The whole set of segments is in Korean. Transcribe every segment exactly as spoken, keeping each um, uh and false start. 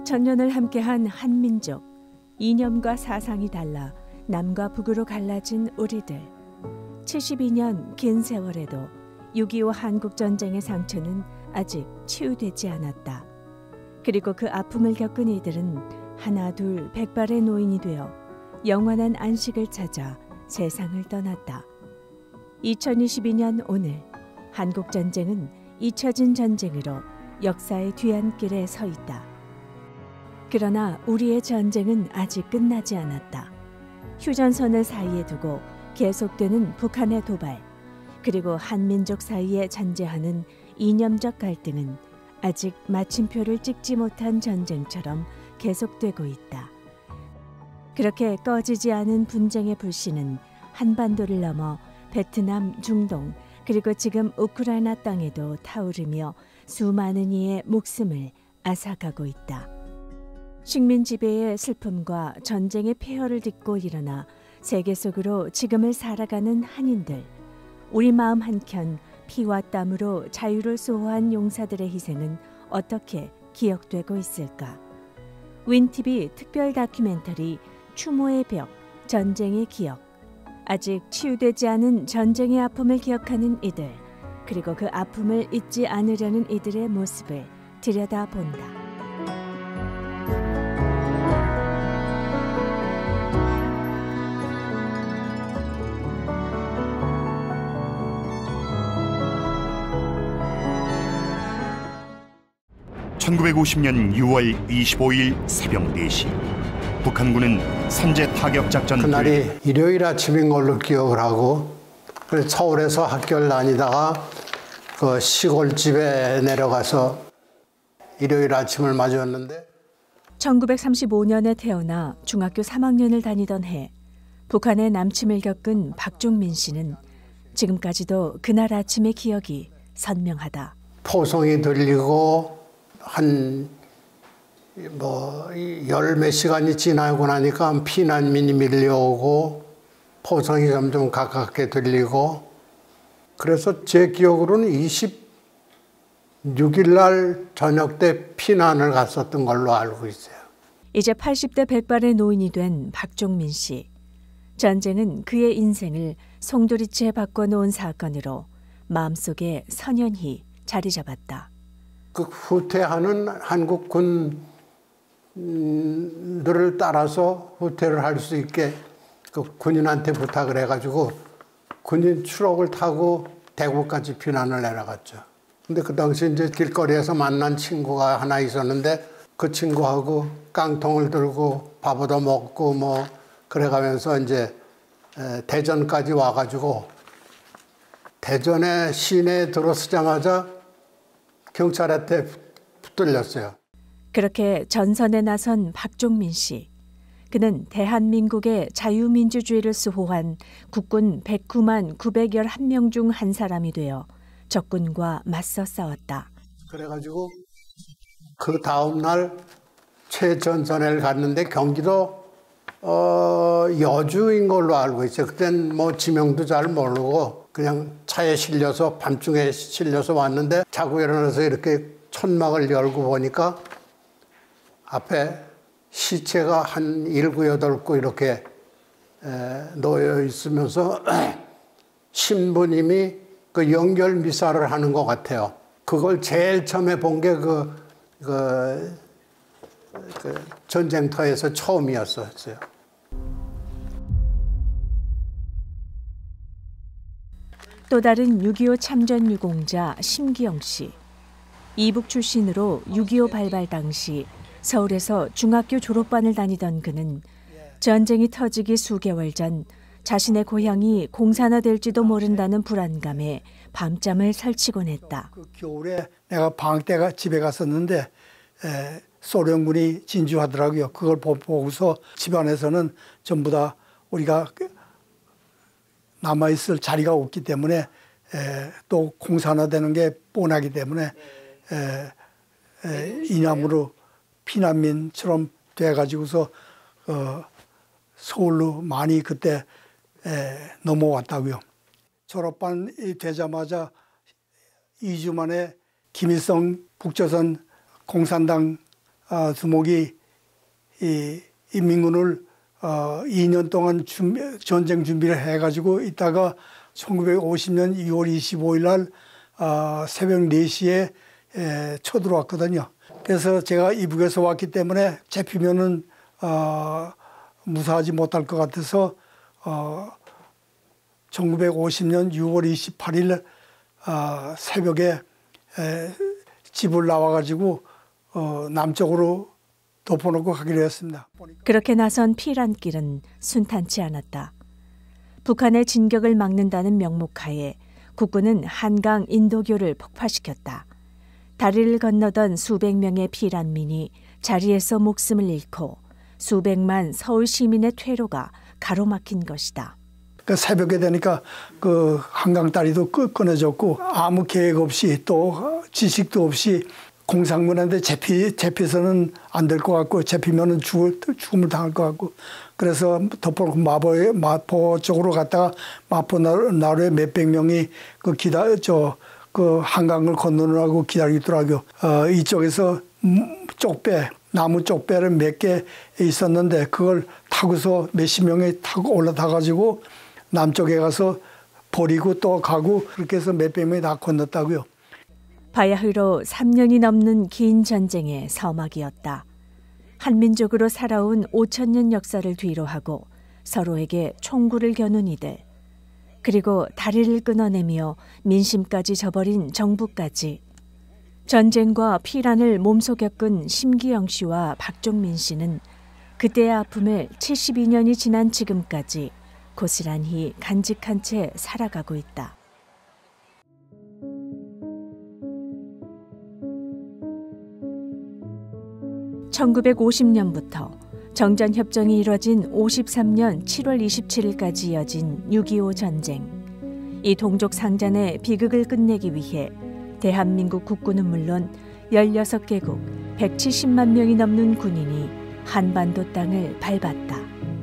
오천 년을 함께한 한민족, 이념과 사상이 달라 남과 북으로 갈라진 우리들. 칠십이 년 긴 세월에도 육이오 한국전쟁의 상처는 아직 치유되지 않았다. 그리고 그 아픔을 겪은 이들은 하나 둘 백발의 노인이 되어 영원한 안식을 찾아 세상을 떠났다. 이천이십이 년 오늘 한국전쟁은 잊혀진 전쟁으로 역사의 뒤안길에 서 있다. 그러나 우리의 전쟁은 아직 끝나지 않았다. 휴전선을 사이에 두고 계속되는 북한의 도발, 그리고 한민족 사이에 잔재하는 이념적 갈등은 아직 마침표를 찍지 못한 전쟁처럼 계속되고 있다. 그렇게 꺼지지 않은 분쟁의 불씨는 한반도를 넘어 베트남, 중동, 그리고 지금 우크라이나 땅에도 타오르며 수많은 이의 목숨을 앗아가고 있다. 식민 지배의 슬픔과 전쟁의 폐허를 딛고 일어나 세계 속으로 지금을 살아가는 한인들, 우리 마음 한켠 피와 땀으로 자유를 수호한 용사들의 희생은 어떻게 기억되고 있을까? 윈티비 특별 다큐멘터리 추모의 벽, 전쟁의 기억. 아직 치유되지 않은 전쟁의 아픔을 기억하는 이들, 그리고 그 아픔을 잊지 않으려는 이들의 모습을 들여다본다. 천구백오십 년 유월 이십오일 새벽 네 시 북한군은 선제 타격 작전 그날이 일요일 아침인 걸로 기억을 하고, 그래서 서울에서 학교를 다니다가 그 시골집에 내려가서 일요일 아침을 맞이했는데, 천구백삼십오 년에 태어나 중학교 삼 학년을 다니던 해 북한의 남침을 겪은 박종민 씨는 지금까지도 그날 아침의 기억이 선명하다. 포성이 들리고 한 뭐 열 몇 시간이 지나고 나니까 피난민이 밀려오고 포성이 점점 가깝게 들리고, 그래서 제 기억으로는 이십육 일 날 저녁 때 피난을 갔었던 걸로 알고 있어요. 이제 팔십 대 백발의 노인이 된 박종민 씨. 전쟁은 그의 인생을 송두리째 바꿔놓은 사건으로 마음속에 선연히 자리 잡았다. 그 후퇴하는 한국 군들을 따라서 후퇴를 할 수 있게 그 군인한테 부탁을 해가지고 군인 추록을 타고 대구까지 피난을 내려갔죠. 근데 그 당시 이제 길거리에서 만난 친구가 하나 있었는데, 그 친구하고 깡통을 들고 밥 얻어 먹고 뭐 그래가면서 이제 대전까지 와가지고, 대전에 시내에 들어서자마자 경찰한테 붙들렸어요. 그렇게 전선에 나선 박종민 씨. 그는 대한민국의 자유민주주의를 수호한 국군 백구만 구백십일 명 중 한 사람이 되어 적군과 맞서 싸웠다. 그래가지고 그 다음 날 최전선을 갔는데 경기도 어, 여주인 걸로 알고 있어요. 그땐 뭐 지명도 잘 모르고 그냥 차에 실려서 밤중에 실려서 왔는데, 자고 일어나서 이렇게 천막을 열고 보니까 앞에 시체가 한 일곱, 여덟 구 이렇게 놓여 있으면서 신부님이 그 연결 미사를 하는 것 같아요. 그걸 제일 처음에 본 게 그, 그, 그 전쟁터에서 처음이었어요. 또 다른 육이오 참전 유공자 심기영 씨. 이북 출신으로 육이오 발발 당시 서울에서 중학교 졸업반을 다니던 그는 전쟁이 터지기 수개월 전 자신의 고향이 공산화될지도 모른다는 불안감에 밤잠을 설치곤 했다. 그 겨울에 내가 방학 때가 집에 갔었는데 에, 소련군이 진주하더라고요. 그걸 보고서 집안에서는 전부 다 우리가 남아있을 자리가 없기 때문에 에, 또 공산화되는 게 뻔하기 때문에 에, 에, 이남으로 피난민처럼 돼가지고서 어, 서울로 많이 그때 에, 넘어왔다고요. 졸업반 되자마자 이 주 만에 김일성 북조선 공산당 어, 두목이 이 인민군을 어, 이 년 동안 준비, 전쟁 준비를 해가지고 있다가 천구백오십 년 이월 이십오일 날 어, 새벽 네 시에 에, 쳐들어왔거든요. 그래서 제가 이북에서 왔기 때문에 잡히면은 어, 무사하지 못할 것 같아서 어, 천구백오십 년 유월 이십팔일 어, 새벽에 에, 집을 나와가지고 어, 남쪽으로 덮어놓고 가기로 했습니다. 그렇게 나선 피란길은 순탄치 않았다. 북한의 진격을 막는다는 명목하에 국군은 한강 인도교를 폭파시켰다. 다리를 건너던 수백 명의 피란민이 자리에서 목숨을 잃고 수백만 서울 시민의 퇴로가 가로막힌 것이다. 그 새벽에 되니까 그 한강 다리도 끊어졌고 아무 계획 없이 또 지식도 없이 공상문화인데 잡히, 잡혀서는 안 될 것 같고 잡히면은 죽을, 죽음을 당할 것 같고 그래서 덮어놓고 마포, 마포 쪽으로 갔다가 마포 나루에 몇백 명이 그 기다, 저, 그 한강을 건너느라고 기다리더라고요. 어, 이쪽에서 쪽배, 나무 쪽배를 몇 개 있었는데 그걸 타고서 몇십 명이 타고 올라타가지고 남쪽에 가서 버리고 또 가고 그렇게 해서 몇백 명이 다 건넜다고요. 바야흐로 삼 년이 넘는 긴 전쟁의 서막이었다. 한민족으로 살아온 오천 년 역사를 뒤로하고 서로에게 총구를 겨눈 이들. 그리고 다리를 끊어내며 민심까지 저버린 정부까지. 전쟁과 피란을 몸소 겪은 심기영 씨와 박종민 씨는 그때의 아픔을 칠십이 년이 지난 지금까지 고스란히 간직한 채 살아가고 있다. 천구백오십 년부터 정전협정이 이뤄진 오십삼 년 칠월 이십칠일까지 이어진 육이오 전쟁. 이 동족 상잔의 비극을 끝내기 위해 대한민국 국군은 물론 열여섯 개국 백칠십만 명이 넘는 군인이 한반도 땅을 밟았다.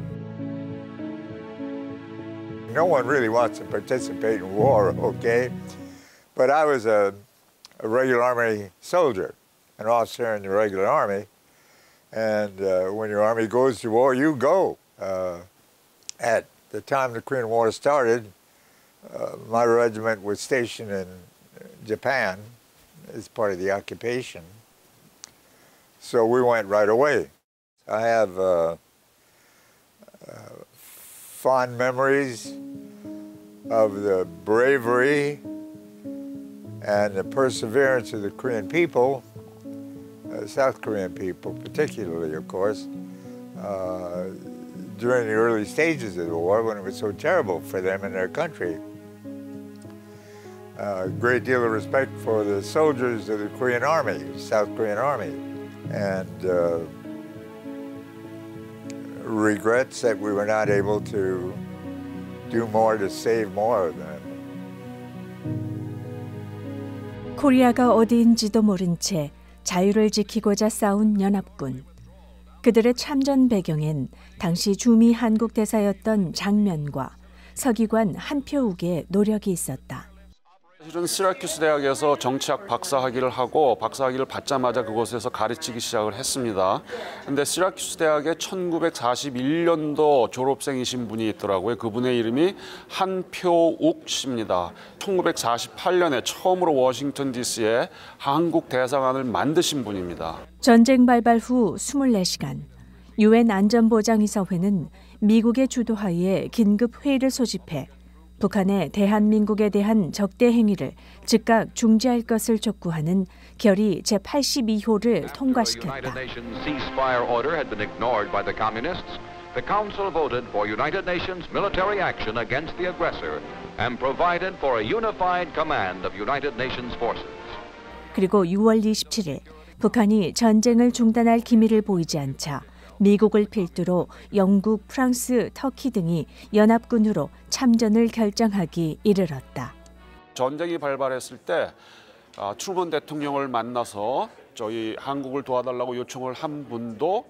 No one really wants to participate in war, okay? But I was a, a regular Army soldier, an officer in the regular Army. And uh, when your Army goes to war, you go. Uh, at the time the Korean War started, uh, my regiment was stationed in Japan as part of the occupation. So we went right away. I have uh, uh, fond memories of the bravery and the perseverance of the Korean people, uh, South Korean people particularly, of course, uh, during the early stages of the war when it was so terrible for them and their country. A uh, great deal of respect for the soldiers of the Korean Army, South Korean Army, and uh, regrets that we were not able to do more to save more of them. 코리아가 어디인지도 모른 채 자유를 지키고자 싸운 연합군. 그들의 참전 배경엔 당시 주미 한국 대사였던 장면과 서기관 한표욱의 노력이 있었다. 사실은 시라큐스 대학에서 정치학 박사학위를 하고 박사학위를 받자마자 그곳에서 가르치기 시작을 했습니다. 근데 시라큐스 대학의 천구백사십일 년도 졸업생이신 분이 있더라고요. 그분의 이름이 한표욱 씨입니다. 천구백사십팔 년에 처음으로 워싱턴 디씨에 한국 대사관을 만드신 분입니다. 전쟁 발발 후 이십사 시간 유엔 안전보장이사회는 미국의 주도하에 긴급 회의를 소집해 북한의 대한민국에 대한 적대 행위를 즉각 중지할 것을 촉구하는 결의 제팔십이 호를 통과시켰다. The Council voted for United Nations military action against the aggressor and provided for a unified command of United Nations forces. 그리고 유월 이십칠일 북한이 전쟁을 중단할 기미를 보이지 않자 미국을 필두로 영국, 프랑스, 터키 등이 연합군으로 참전을 결정하기 이르렀다. 전쟁이 발발했을 때 트루먼 대통령을 만나서 저희 한국을 도와달라고 요청을 한 분도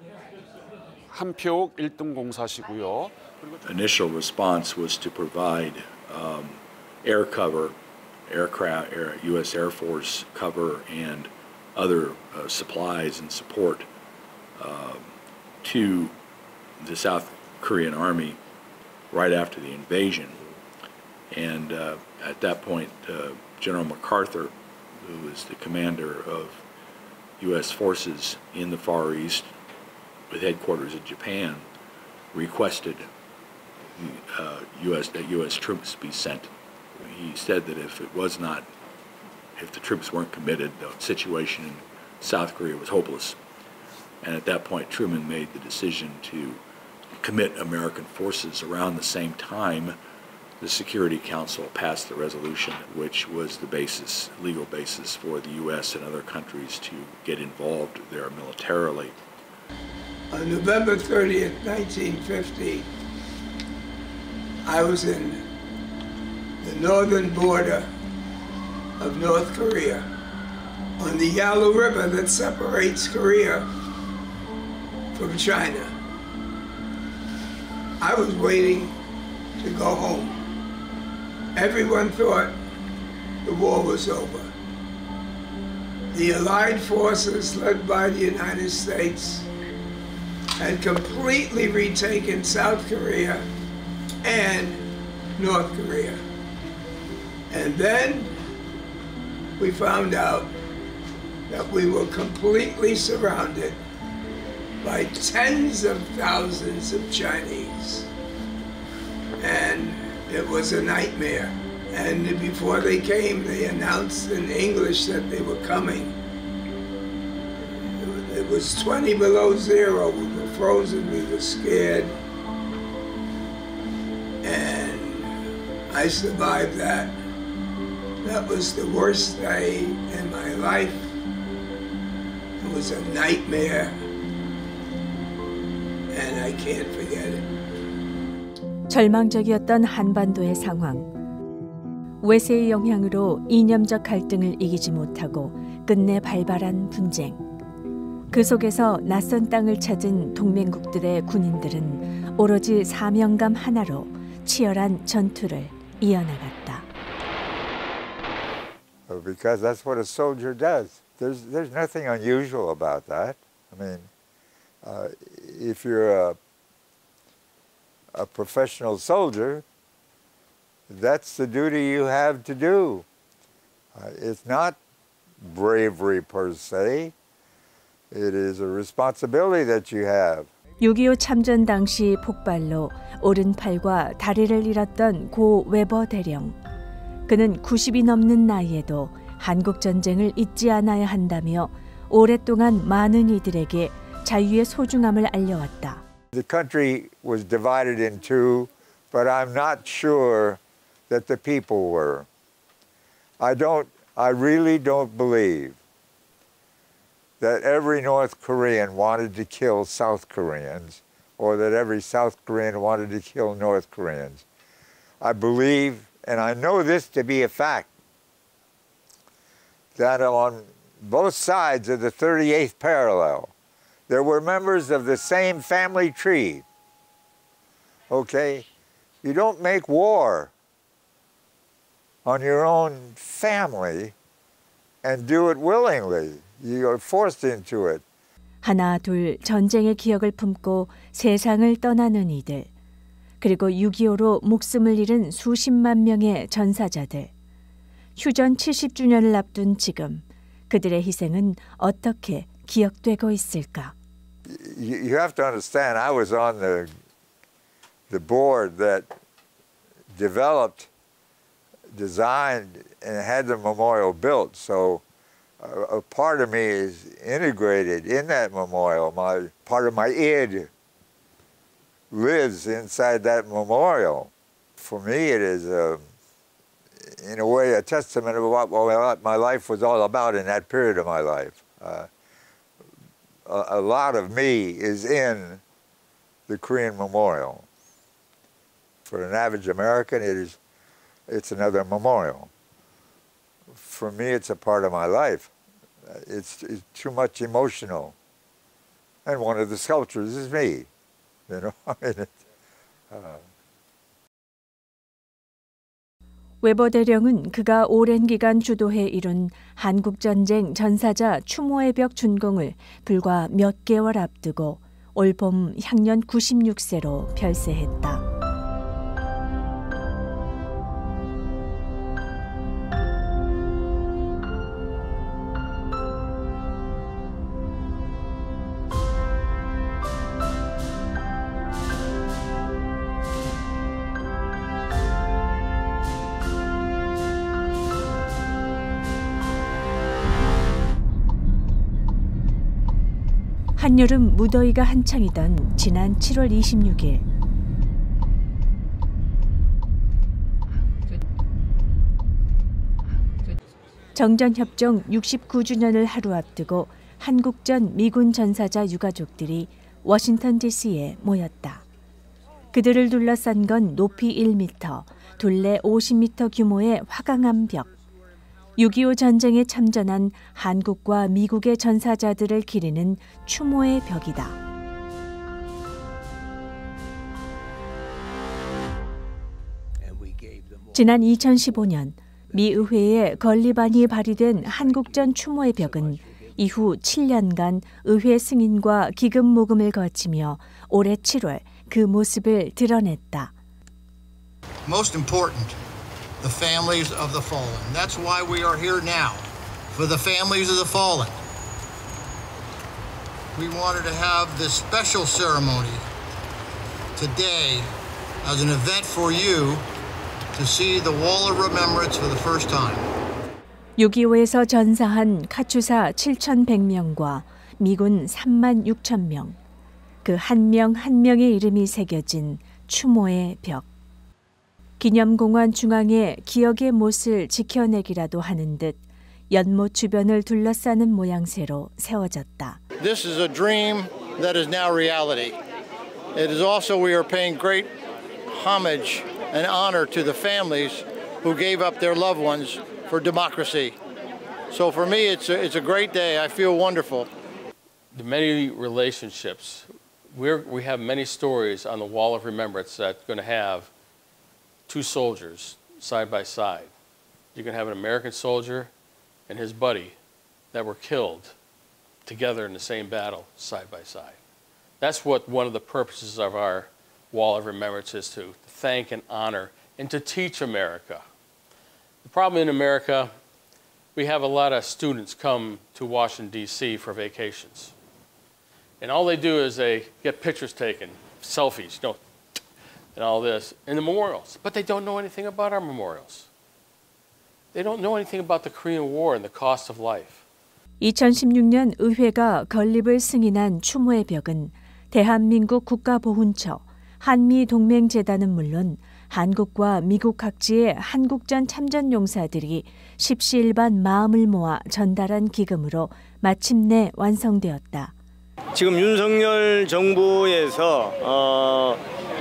한표욱 일 등 공사시고요. Initial response was to provide um, air cover, aircraft, air, U S Air Force cover and other uh, supplies and support uh, to the South Korean army right after the invasion. And uh, at that point, uh, General MacArthur, who was the commander of U S forces in the Far East with headquarters in Japan, requested uh, U S that U S troops be sent. He said that if it was not, if the troops weren't committed, the situation in South Korea was hopeless. And at that point, Truman made the decision to commit American forces. Around the same time, the Security Council passed the resolution, which was the basis, legal basis for the U S and other countries to get involved there militarily. On November thirtieth, nineteen fifty, I was in the northern border of North Korea, on the Yalu River that separates Korea from China. I was waiting to go home. Everyone thought the war was over. The Allied forces, led by the United States, had completely retaken South Korea and North Korea. And then we found out that we were completely surrounded by tens of thousands of Chinese. And it was a nightmare. And before they came, they announced in English that they were coming. It was twenty below zero. We were frozen, we were scared. And I survived that. That was the worst day in my life. It was a nightmare, and I can't forget it. 절망적이었던 한반도의 상황. 외세의 영향으로 이념적 갈등을 이기지 못하고 끝내 발발한 분쟁. 그 속에서 낯선 땅을 찾은 동맹국들의 군인들은 오로지 사명감 하나로 치열한 전투를 이어나갔다. Because that's what a soldier does. There's, there's nothing unusual about that. I mean, uh, if you're a, a professional soldier, that's the duty you have to do. Uh, it's not bravery per se. It is a responsibility that you have. 육이오 참전 당시 폭발로 오른팔과 다리를 잃었던 고 웨버 대령. 그는 구십이 넘는 나이에도 한국 전쟁을 잊지 않아야 한다며 오랫동안 많은 이들에게 자유의 소중함을 알려왔다. The country was divided in two, but I'm not sure that the people were. I don't, I really don't believe that every North Korean wanted to kill South Koreans or that every South Korean wanted to kill North Koreans. I believe, and I know this to be a fact, that on both sides of the thirty-eighth parallel, there were members of the same family tree. Okay? You don't make war on your own family and do it willingly. You're forced into it. 하나 둘 전쟁의 기억을 품고 세상을 떠나는 이들. 그리고 육이오로 목숨을 잃은 수십만 명의 전사자들. 휴전 칠십 주년을 앞둔 지금 그들의 희생은 어떻게 기억되고 있을까? You have to understand, I was on the the board that developed, designed, and had the memorial built. So a, a part of me is integrated in that memorial. My part of my id lives inside that memorial. For me, it is, a, in a way, a testament of what, what my life was all about in that period of my life. Uh, a, a lot of me is in the Korean Memorial. For an average American, it is, it's another memorial. For me, it's a part of my life. It's, it's too much emotional. And one of the sculptures is me. You know, I mean, it, uh... 웨버 대령은 그가 오랜 기간 주도해 이룬 한국전쟁 전사자 추모의 벽 준공을 불과 몇 개월 앞두고 올봄 향년 구십육 세로 별세했다. 한여름 무더위가 한창이던 지난 칠월 이십육일 정전협정 육십구 주년을 하루 앞두고 한국전 미군 전사자 유가족들이 워싱턴 디씨에 모였다. 그들을 둘러싼 건 높이 일 미터, 둘레 오십 미터 규모의 화강암 벽. 육이오 전쟁에 참전한 한국과 미국의 전사자들을 기리는 추모의 벽이다. 지난 이천십오년 미 의회에 건립안이 발의된 한국전 추모의 벽은 이후 칠 년간 의회 승인과 기금 모금을 거치며 올해 칠월 그 모습을 드러냈다. Most important. The families of the fallen. That's why we are here now, for the families of the fallen. We wanted to have this special ceremony today as an event for you to see the Wall of Remembrance for the first time. 육이오에서 전사한 카투사 칠천백 명과 미군 삼만 육천 명, 그 한 명 한 명의 이름이 새겨진 추모의 벽. 기념공원 중앙에 기억의 못을 지켜내기라도 하는 듯 연못 주변을 둘러싸는 모양새로 세워졌다. This is a dream that is now reality. It is also we are paying great homage and honor to the families who gave up their loved ones for democracy. So for me it's a, it's a great day. I feel wonderful. The many relationships. We're, we have many stories on the Wall of Remembrance that's going to have two soldiers side by side. You can have an American soldier and his buddy that were killed together in the same battle side by side. That's what one of the purposes of our Wall of Remembrance is, to thank and honor and to teach America. The problem in America, we have a lot of students come to Washington, D C for vacations. And all they do is they get pictures taken, selfies, you know, and all this, in the memorials. But they don't know anything about our memorials. They don't know anything about the Korean War and the cost of life. 이천십육년 의회가 건립을 승인한 추모의 벽은 대한민국 국가보훈처, 한미동맹재단은 물론 한국과 미국 각지의 한국전 참전용사들이 십시일반 마음을 모아 전달한 기금으로 마침내 완성되었다. 지금 윤석열 정부에서 어,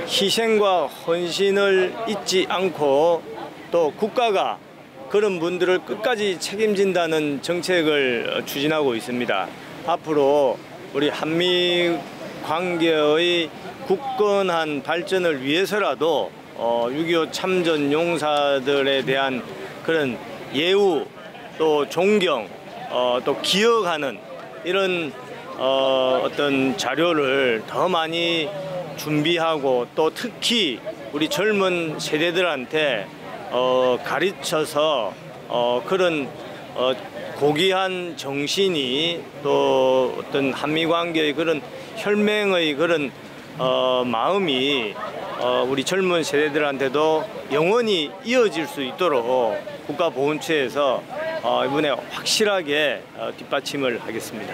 희생과 헌신을 잊지 않고 또 국가가 그런 분들을 끝까지 책임진다는 정책을 추진하고 있습니다. 앞으로 우리 한미 관계의 굳건한 발전을 위해서라도 어, 육이오 참전 용사들에 대한 그런 예우 또 존경 어, 또 기억하는 이런 어, 어떤 자료를 더 많이 준비하고 또 특히 우리 젊은 세대들한테 어, 가르쳐서 어, 그런 어, 고귀한 정신이 또 어떤 한미 관계의 그런 혈맹의 그런 어, 마음이 어, 우리 젊은 세대들한테도 영원히 이어질 수 있도록 국가보훈처에서 어, 이번에 확실하게 어, 뒷받침을 하겠습니다.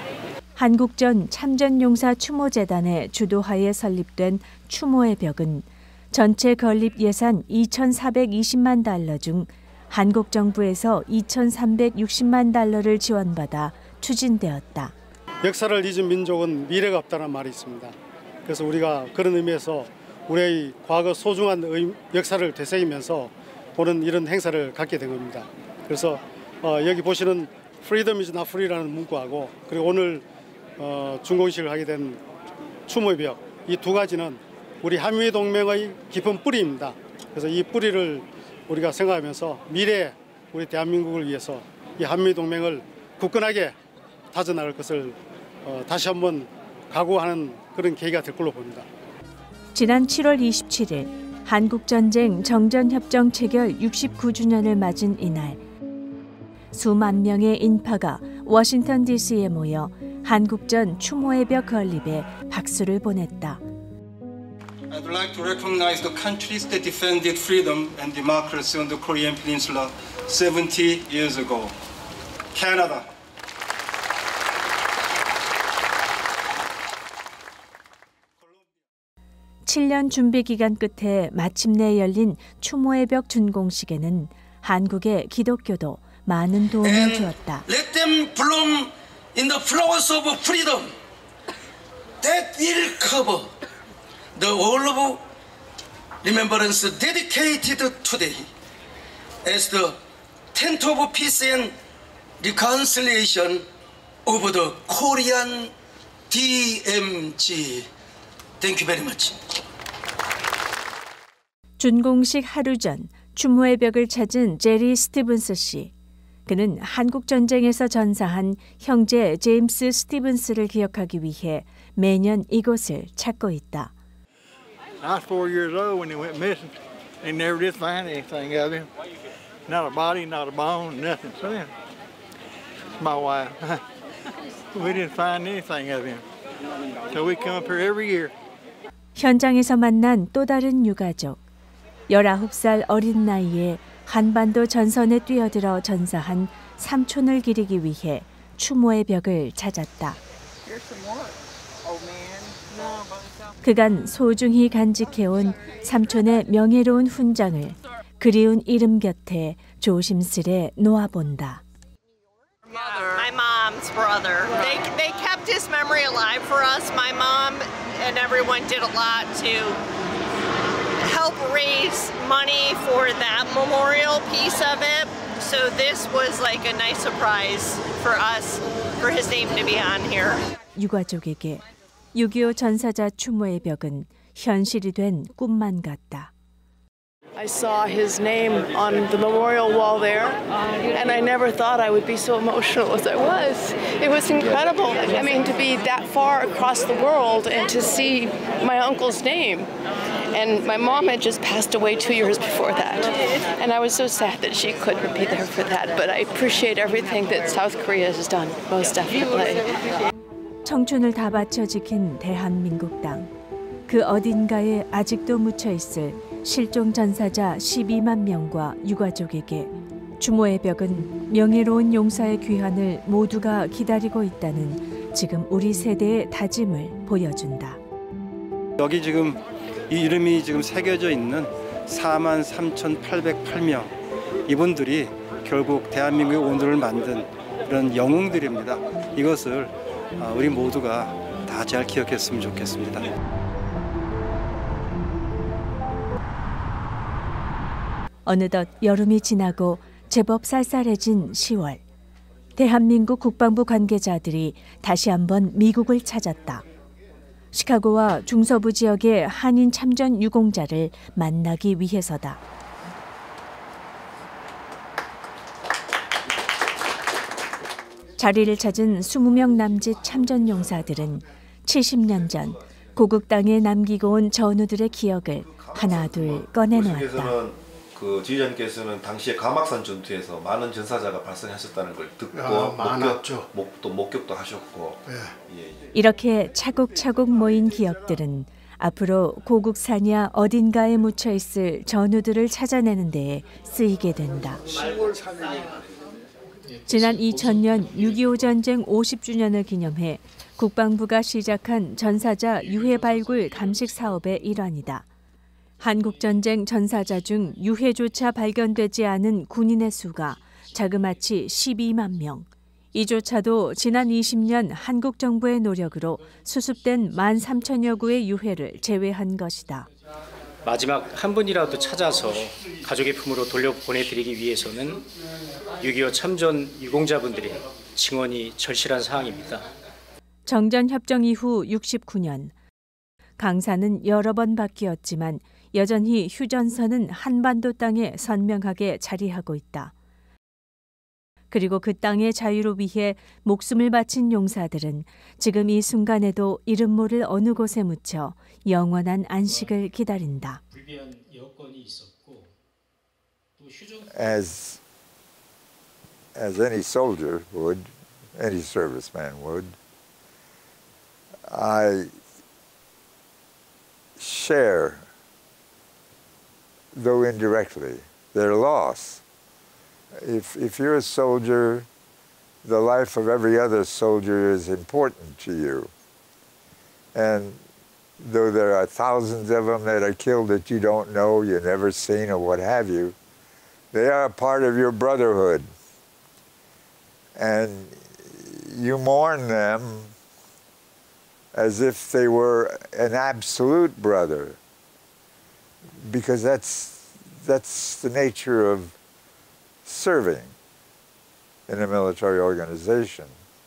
한국전 참전용사 추모재단의 주도하에 설립된 추모의 벽은 전체 건립 예산 이천사백이십만 달러 중 한국 정부에서 이천삼백육십만 달러를 지원받아 추진되었다. 역사를 잊은 민족은 미래가 없다는 말이 있습니다. 그래서 우리가 그런 의미에서 우리의 과거 소중한 역사를 되새기면서 오는 이런 행사를 갖게 된 겁니다. 그래서 어, 여기 보시는 Freedom is not free라는 문구하고 그리고 오늘 어, 준공식을 하게 된 추모의 벽, 이 두 가지는 우리 한미 동맹의 깊은 뿌리입니다. 그래서 이 뿌리를 우리가 생각하면서 미래 우리 대한민국을 위해서 이 한미동맹을 굳건하게 다져나갈 것을 어, 다시 한번 각오하는 그런 계기가 될 걸로 봅니다. 지난 칠월 이십칠일 한국전쟁 정전협정 체결 육십구 주년을 맞은 이날 수만 명의 인파가 워싱턴 디씨에 모여 한국전 추모의 벽 건립에 박수를 보냈다. I'd like to recognize the countries that defended freedom and democracy on the Korean Peninsula seventy years ago. Canada. 칠 년 준비 기간 끝에 마침내 열린 추모의 벽 준공식에는 한국의 기독교도 많은 도움을 주었다. Let them bloom in the flowers of freedom that will cover the whole of remembrance dedicated today as the tent of peace and reconciliation of the Korean 디엠지. Thank you very much. 준공식 하루 전 추모의 벽을 찾은 제리 스티븐스 씨. 그는 한국 전쟁에서 전사한 형제 제임스 스티븐스를 기억하기 위해 매년 이곳을 찾고 있다. I was four years old when they went missing. They never did find anything of him. Not a body, not a bone, nothing. So then, my wife, we didn't find anything of him. So we come up here every year. 현장에서 만난 또 다른 유가족. 열아홉 살 어린 나이에 한반도 전선에 뛰어들어 전사한 삼촌을 기리기 위해 추모의 벽을 찾았다. 그간 소중히 간직해온 삼촌의 명예로운 훈장을 그리운 이름 곁에 조심스레 놓아본다. My mom's brother. They they kept his memory alive for us. My mom and everyone did a lot to help raise money for that memorial piece of it. So this was like a nice surprise for us for his name to be on here. 유가족에게 육이오 전사자 추모의 벽은 현실이 된 꿈만 같다. I saw his name on the memorial wall there, and I never thought I would be so emotional as I was. It was incredible. I mean, to be that far across the world and to see my uncle's name. And my mom had just passed away two years before that. And I was so sad that she couldn't be there for that. But I appreciate everything that South Korea has done, most definitely. 청춘을 다 바쳐 지킨 대한민국 땅. 그 어딘가에 아직도 묻혀 있을 실종 전사자 십이만 명과 유가족에게 추모의 벽은 명예로운 용사의 귀환을 모두가 기다리고 있다는 지금 우리 세대의 다짐을 보여준다. 여기 지금 이 이름이 지금 새겨져 있는 사만 삼천팔백팔 명 이분들이 결국 대한민국의 오늘을 만든 그런 영웅들입니다. 이것을 우리 모두가 다 잘 기억했으면 좋겠습니다. 어느덧 여름이 지나고 제법 쌀쌀해진 시월. 대한민국 국방부 관계자들이 다시 한번 미국을 찾았다. 시카고와 중서부 지역의 한인 참전 유공자를 만나기 위해서다. 자리를 찾은 이십 명 남짓 참전 용사들은 칠십 년 전 고국 땅에 남기고 온 전우들의 기억을 하나둘 꺼내놓았다. 그 지휘장께서는 당시에 가막산 전투에서 많은 전사자가 발생하셨다는 걸 듣고 아, 목격, 목, 또 목격도 하셨고 네. 예, 예. 이렇게 차곡차곡 모인 기억들은 앞으로 고국산이야 어딘가에 묻혀 있을 전우들을 찾아내는 데에 쓰이게 된다. 시월 삼일 지난 이천 년 육이오 전쟁 오십 주년을 기념해 국방부가 시작한 전사자 유해 발굴 감식 사업의 일환이다. 한국전쟁 전사자 중 유해조차 발견되지 않은 군인의 수가 자그마치 십이만 명. 이조차도 지난 이십 년 한국 정부의 노력으로 수습된 만 삼천여 구의 유해를 제외한 것이다. 마지막 한 분이라도 찾아서 가족의 품으로 돌려보내드리기 위해서는 육이오 참전 유공자분들의 증언이 절실한 사항입니다. 정전협정 이후 육십구 년. 강사는 여러 번 바뀌었지만 여전히 휴전선은 한반도 땅에 선명하게 자리하고 있다. 그리고 그 땅의 자유를 위해 목숨을 바친 용사들은 지금 이 순간에도 이름 모를 어느 곳에 묻혀 영원한 안식을 기다린다. As as any soldier would, any serviceman would, I share, though indirectly, their loss. If, if you're a soldier, the life of every other soldier is important to you. And though there are thousands of them that are killed that you don't know, you've never seen, or what have you, they are a part of your brotherhood. And you mourn them as if they were an absolute brother, because that's, that's the nature of serving in a military organization.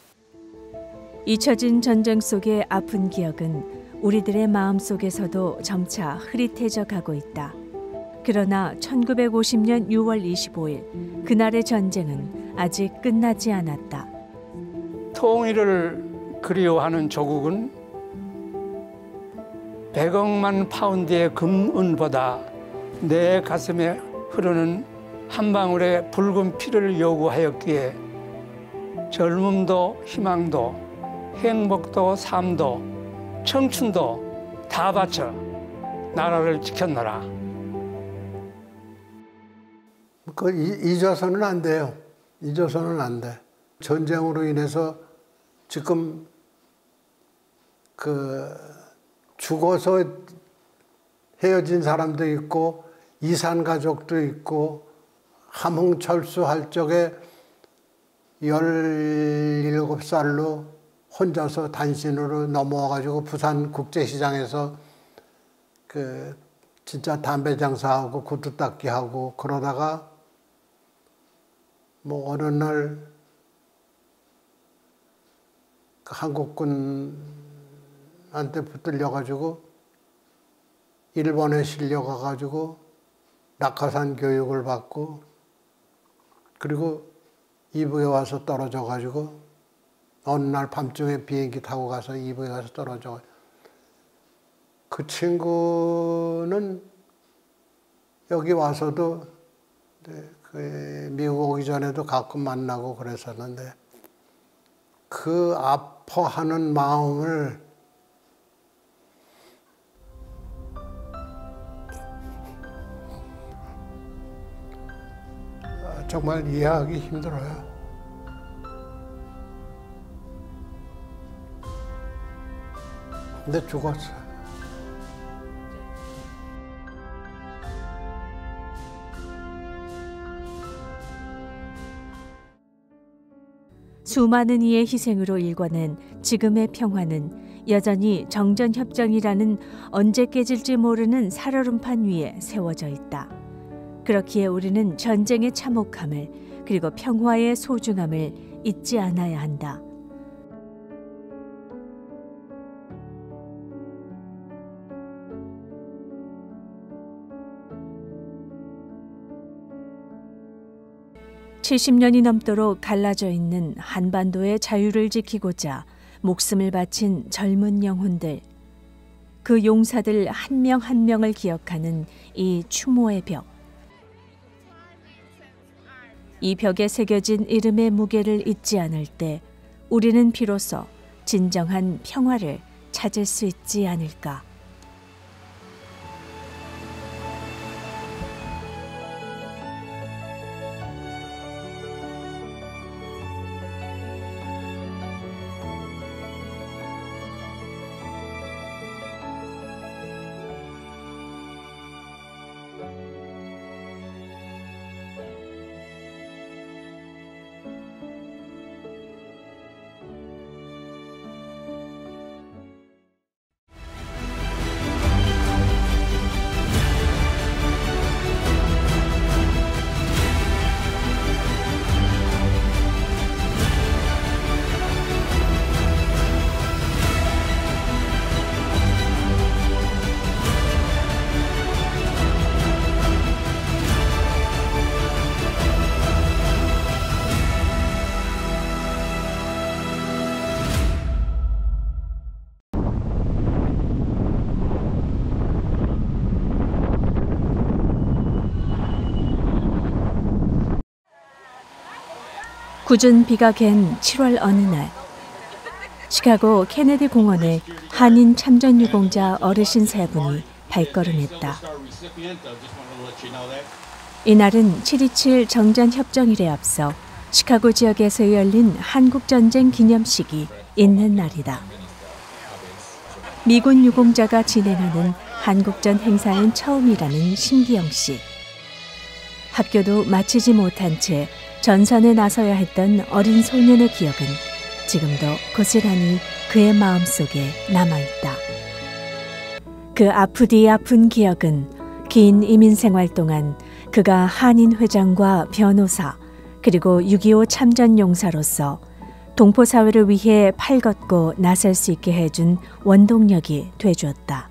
잊혀진 전쟁 속의 아픈 기억은 우리들의 마음 속에서도 점차 흐릿해져 가고 있다. 그러나 천구백오십 년 유월 이십오일 그날의 전쟁은 아직 끝나지 않았다. 통일을 그리워하는 조국은 백억만 파운드의 금은보다 내 가슴에 흐르는 한 방울의 붉은 피를 요구하였기에 젊음도 희망도 행복도 삶도 청춘도 다 바쳐 나라를 지켰노라. 그 잊어서는 안 돼요. 잊어서는 안 돼. 전쟁으로 인해서 지금 그 죽어서 헤어진 사람도 있고 이산 가족도 있고 함흥 철수할 적에 열일곱 살로 혼자서 단신으로 넘어와가지고 부산 국제시장에서 그 진짜 담배 장사하고 구두 닦기 하고 그러다가 뭐 어느 날 그 한국군한테 붙들려가지고 일본에 실려가가지고 낙하산 교육을 받고 그리고 이북에 와서 떨어져가지고 어느 날 밤중에 비행기 타고 가서 이북에 가서 떨어져. 그 친구는 여기 와서도 그 미국 오기 전에도 가끔 만나고 그랬었는데 그 아파하는 마음을 정말 이해하기 힘들어요. 근데 죽었어요. 수많은 이의 희생으로 일궈낸 지금의 평화는 여전히 정전협정이라는 언제 깨질지 모르는 살얼음판 위에 세워져 있다. 그렇기에 우리는 전쟁의 참혹함을 그리고 평화의 소중함을 잊지 않아야 한다. 칠십 년이 넘도록 갈라져 있는 한반도의 자유를 지키고자 목숨을 바친 젊은 영혼들, 그 용사들 한 명 한 명을 기억하는 이 추모의 벽. 이 벽에 새겨진 이름의 무게를 잊지 않을 때 우리는 비로소 진정한 평화를 찾을 수 있지 않을까. 궂은 비가 갠 칠월 어느 날 시카고 케네디 공원에 한인 참전 유공자 어르신 세 분이 발걸음했다. 이날은 칠 이칠 정전협정일에 앞서 시카고 지역에서 열린 한국전쟁 기념식이 있는 날이다. 미군 유공자가 진행하는 한국전 행사는 처음이라는 심기영 씨. 학교도 마치지 못한 채 전선에 나서야 했던 어린 소년의 기억은 지금도 고스란히 그의 마음속에 남아있다. 그 아프디 아픈 기억은 긴 이민 생활 동안 그가 한인 회장과 변호사 그리고 육이오 참전 용사로서 동포 사회를 위해 팔 걷고 나설 수 있게 해준 원동력이 돼주었다.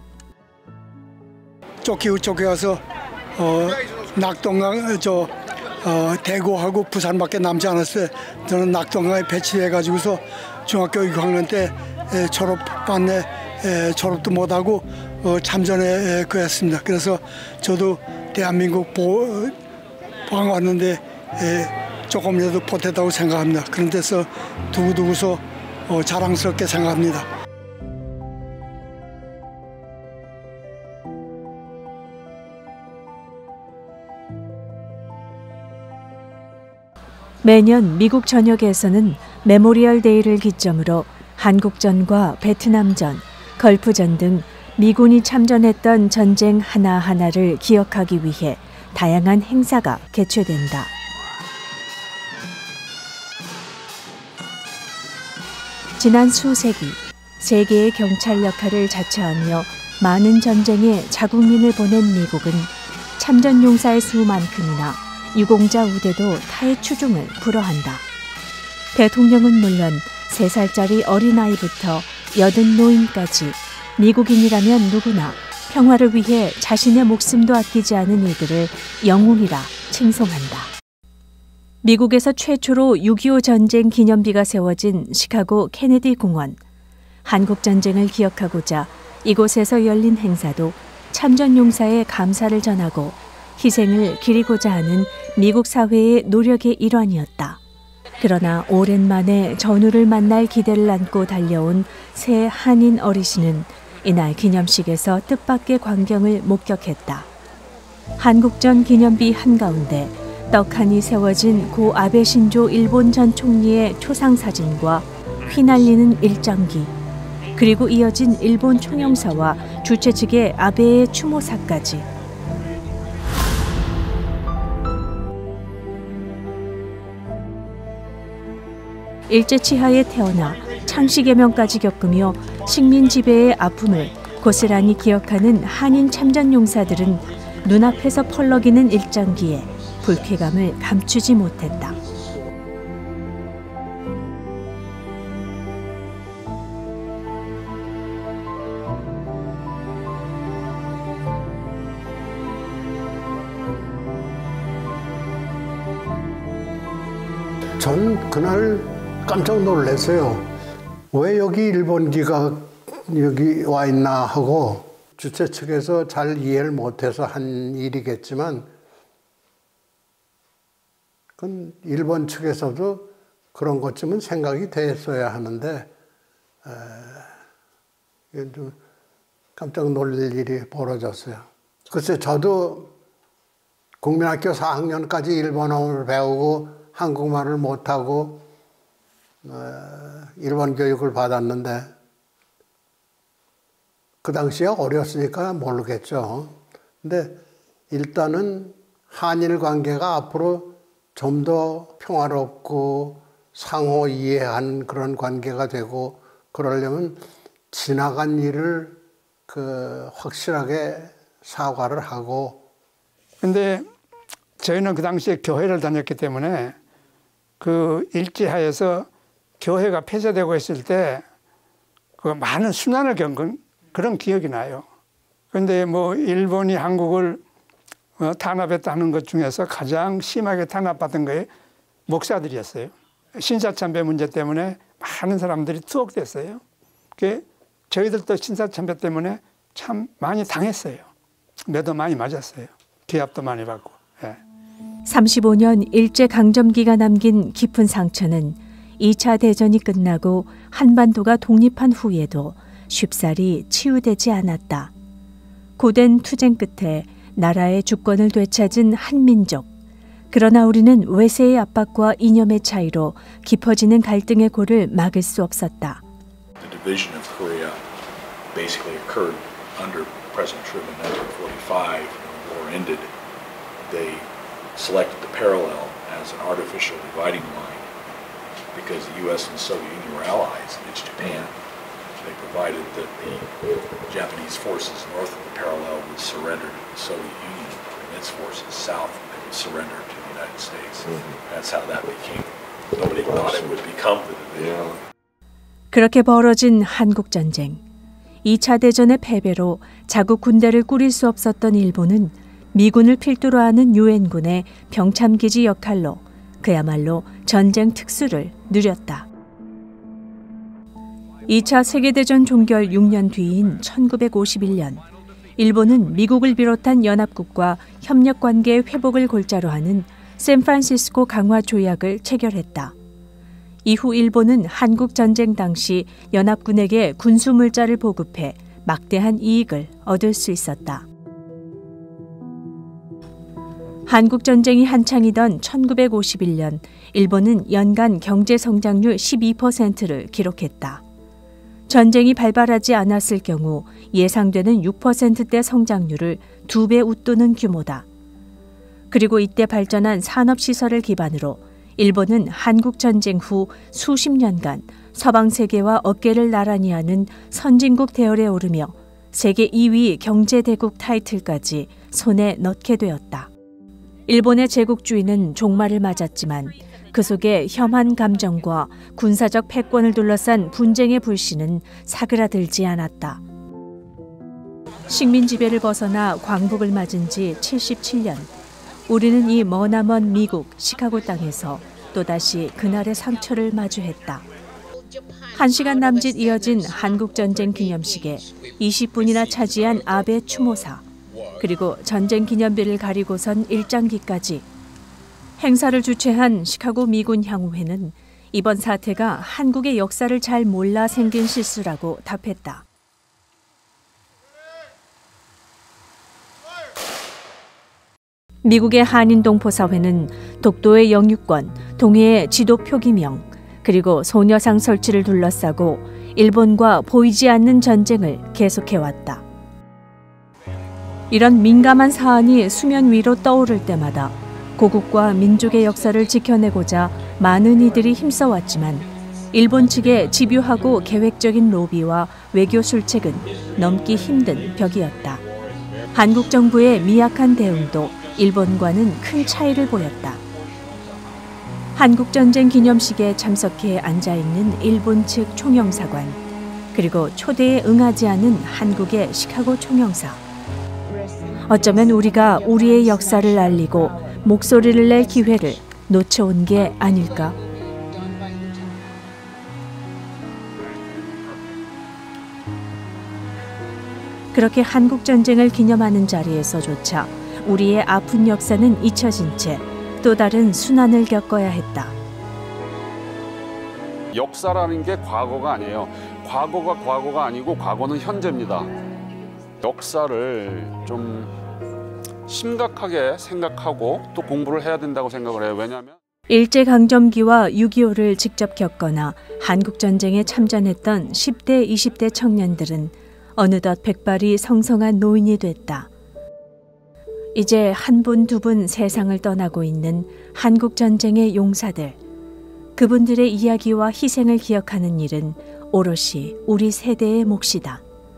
쫓기고 쫓겨가서 어, 낙동강 저 어, 대구하고 부산밖에 남지 않았어요. 저는 낙동강에 배치해가지고서 중학교 육 학년 때 에, 졸업반에 에, 졸업도 못하고 어, 참전에 그랬습니다. 그래서 저도 대한민국 보, 보안 왔는데 에, 조금이라도 보태다고 생각합니다. 그런 데서 두고두고서 어, 자랑스럽게 생각합니다. 매년 미국 전역에서는 메모리얼 데이를 기점으로 한국전과 베트남전, 걸프전 등 미군이 참전했던 전쟁 하나하나를 기억하기 위해 다양한 행사가 개최된다. 지난 수세기 세계의 경찰 역할을 자처하며 많은 전쟁에 자국민을 보낸 미국은 참전 용사의 수만큼이나 유공자 우대도 타의 추종을 불허한다. 대통령은 물론 세 살짜리 어린아이부터 여든 노인까지 미국인이라면 누구나 평화를 위해 자신의 목숨도 아끼지 않은 이들을 영웅이라 칭송한다. 미국에서 최초로 육이오 전쟁 기념비가 세워진 시카고 케네디 공원. 한국전쟁을 기억하고자 이곳에서 열린 행사도 참전 용사의 감사를 전하고 희생을 기리고자 하는 미국 사회의 노력의 일환이었다. 그러나 오랜만에 전우를 만날 기대를 안고 달려온 새 한인 어르신은 이날 기념식에서 뜻밖의 광경을 목격했다. 한국전 기념비 한가운데 떡하니 세워진 고 아베 신조 일본 전 총리의 초상 사진과 휘날리는 일장기, 그리고 이어진 일본 총영사와 주최 측의 아베의 추모사까지. 일제 치하에 태어나 창씨 개명까지 겪으며 식민 지배의 아픔을 고스란히 기억하는 한인 참전 용사들은 눈앞에서 펄럭이는 일장기에 불쾌감을 감추지 못했다. 전 그날 깜짝 놀랐어요. 왜 여기 일본기가 여기 와 있나 하고 주최 측에서 잘 이해를 못해서 한 일이겠지만 그건 일본 측에서도 그런 것쯤은 생각이 됐어야 하는데 에, 좀 깜짝 놀랄 일이 벌어졌어요. 글쎄 저도 국민학교 사 학년까지 일본어를 배우고 한국말을 못하고 어, 일본 교육을 받았는데 그 당시에 어렸으니까 모르겠죠. 근데 일단은 한일 관계가 앞으로 좀 더 평화롭고 상호 이해한 그런 관계가 되고 그러려면 지나간 일을 그 확실하게 사과를 하고. 근데 저희는 그 당시에 교회를 다녔기 때문에 그 일제하에서 교회가 폐쇄되고 있을 때 그 많은 순환을 겪은 그런 기억이 나요. 그런데 뭐 일본이 한국을 어, 탄압했다는 것 중에서 가장 심하게 탄압받은 거에 목사들이었어요. 신사참배 문제 때문에 많은 사람들이 투옥됐어요. 그 저희들도 신사참배 때문에 참 많이 당했어요. 매도 많이 맞았어요. 기합도 많이 받고. 예. 삼십오 년 일제강점기가 남긴 깊은 상처는 이 차 대전이 끝나고 한반도가 독립한 후에도 쉽사리 치유되지 않았다. 고된 투쟁 끝에 나라의 주권을 되찾은 한민족. 그러나 우리는 외세의 압박과 이념의 차이로 깊어지는 갈등의 골을 막을 수 없었다. The division of Korea basically occurred under President Truman in nineteen forty-five. When the war ended, they selected the parallel as an artificial dividing line because the U S and the Soviet Union were allies against Japan. They provided that the Japanese forces north of the parallel would surrender to the Soviet Union and its forces south they would surrender to the United States. That's how that became. Nobody thought it would become the division. 그렇게 벌어진 한국 전쟁. 이 차 대전의 패배로 자국 군대를 꾸릴 수 없었던 일본은 미군을 필두로 하는 유엔군의 병참기지 역할로 그야말로 전쟁 특수를 누렸다. 이 차 세계대전 종결 육 년 뒤인 천구백오십일 년, 일본은 미국을 비롯한 연합국과 협력관계의 회복을 골자로 하는 샌프란시스코 강화 조약을 체결했다. 이후 일본은 한국 전쟁 당시 연합군에게 군수 물자를 보급해 막대한 이익을 얻을 수 있었다. 한국 전쟁이 한창이던 천구백오십일 년, 일본은 연간 경제 성장률 십이 퍼센트를 기록했다. 전쟁이 발발하지 않았을 경우 예상되는 육 퍼센트대 성장률을 두 배 웃도는 규모다. 그리고 이때 발전한 산업시설을 기반으로 일본은 한국 전쟁 후 수십 년간 서방 세계와 어깨를 나란히 하는 선진국 대열에 오르며 세계 이 위 경제대국 타이틀까지 손에 넣게 되었다. 일본의 제국주의는 종말을 맞았지만 그 속에 혐한 감정과 군사적 패권을 둘러싼 분쟁의 불씨는 사그라들지 않았다. 식민 지배를 벗어나 광복을 맞은 지 칠십칠 년, 우리는 이 머나먼 미국 시카고 땅에서 또다시 그날의 상처를 마주했다. 한 시간 남짓 이어진 한국전쟁 기념식에 이십 분이나 차지한 아베 추모사, 그리고 전쟁 기념비를 가리고선 일장기까지. 행사를 주최한 시카고 미군 향후회는 이번 사태가 한국의 역사를 잘 몰라 생긴 실수라고 답했다. 미국의 한인동포사회는 독도의 영유권, 동해의 지도 표기명, 그리고 소녀상 설치를 둘러싸고 일본과 보이지 않는 전쟁을 계속해왔다. 이런 민감한 사안이 수면 위로 떠오를 때마다 고국과 민족의 역사를 지켜내고자 많은 이들이 힘써왔지만 일본 측의 집요하고 계획적인 로비와 외교 술책은 넘기 힘든 벽이었다. 한국 정부의 미약한 대응도 일본과는 큰 차이를 보였다. 한국전쟁 기념식에 참석해 앉아있는 일본 측 총영사관, 그리고 초대에 응하지 않은 한국의 시카고 총영사. 어쩌면 우리가 우리의 역사를 알리고 목소리를 낼 기회를 놓쳐온 게 아닐까? 그렇게 한국전쟁을 기념하는 자리에서조차 우리의 아픈 역사는 잊혀진 채 또 다른 순환을 겪어야 했다. 역사라는 게 과거가 아니에요. 과거가 과거가 아니고 과거는 현재입니다. 역사를 좀 심각하게 생각하고 또 공부를 해야 된다고 생각을 해요. 왜냐하면 일제강점기와 육이오를 직접 겪거나 한국전쟁에 참전했던 십 대, 이십 대 청년들은 어느덧 백발이 성성한 노인이 됐다. 이제 한 분, 두 분 세상을 떠나고 있는 한국전쟁의 용사들. 그분들의 이야기와 희생을 기억하는 일은 오롯이 우리 세대의 몫이다.